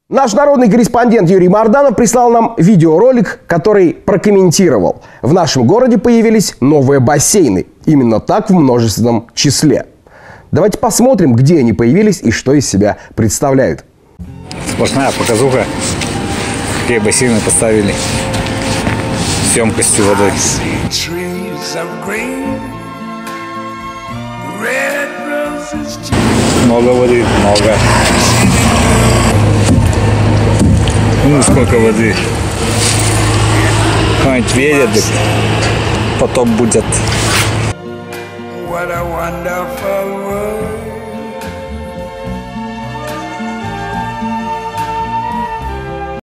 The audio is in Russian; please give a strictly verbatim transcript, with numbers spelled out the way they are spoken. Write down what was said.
Наш народный корреспондент Юрий Марданов прислал нам видеоролик, который прокомментировал. В нашем городе появились новые бассейны. Именно так в множественном числе. Давайте посмотрим, где они появились и что из себя представляют. Сплошная показуха. Какие бассейны поставили. С емкостью водой. Много воды, много. Ну, сколько воды. Хоть верят, потом будет.